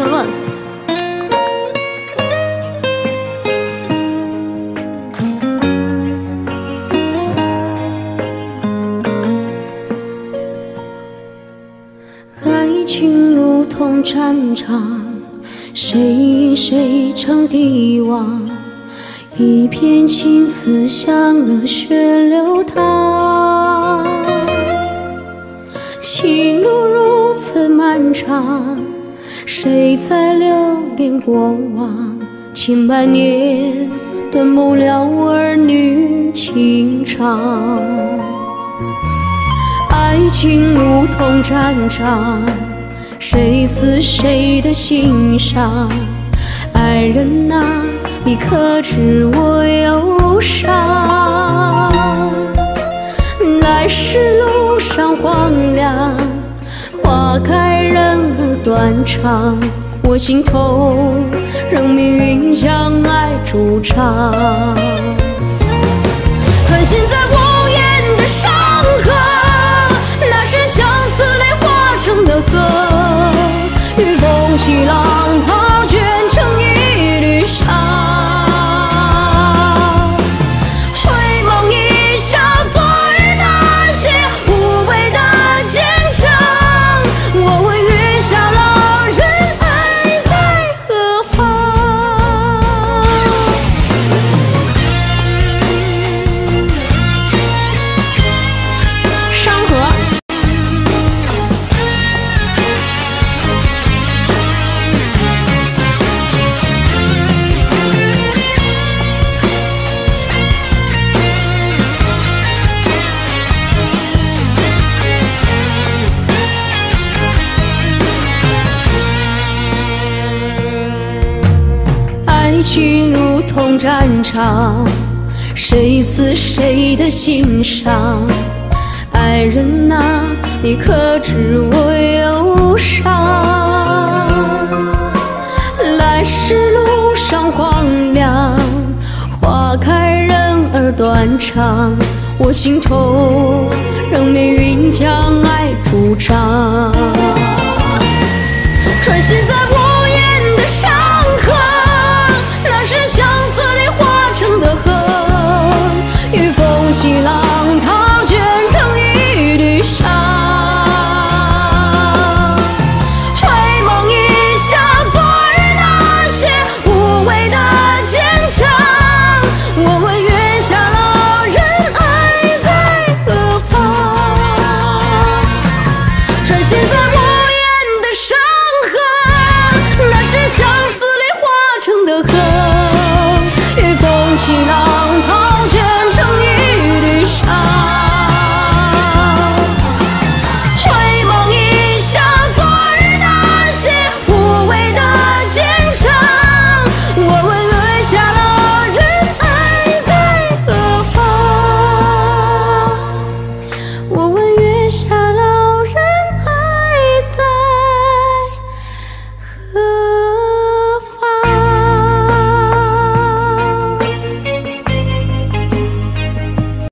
评论。爱情如同战场，谁赢谁成帝王，一片青丝向热血流淌。情路如此漫长，谁在留恋过往？千百年断不了儿女情长。爱情如同战场，谁死谁的心上？爱人啊，你可知我忧伤？来时路上荒凉，花开人儿断肠，我心头让命运将爱筑长。穿行在无言的山河，那是相思泪化成的歌，与风起浪淘卷成一缕沙。回眸一笑，昨日那些无谓的坚强。我问月下老人，爱在何方？山河。爱情如同战场，谁死谁的心上？爱人啊，你可知我忧伤？来时路上荒凉，花开人儿断肠，我心头让命运将爱筑长。穿行在无言的山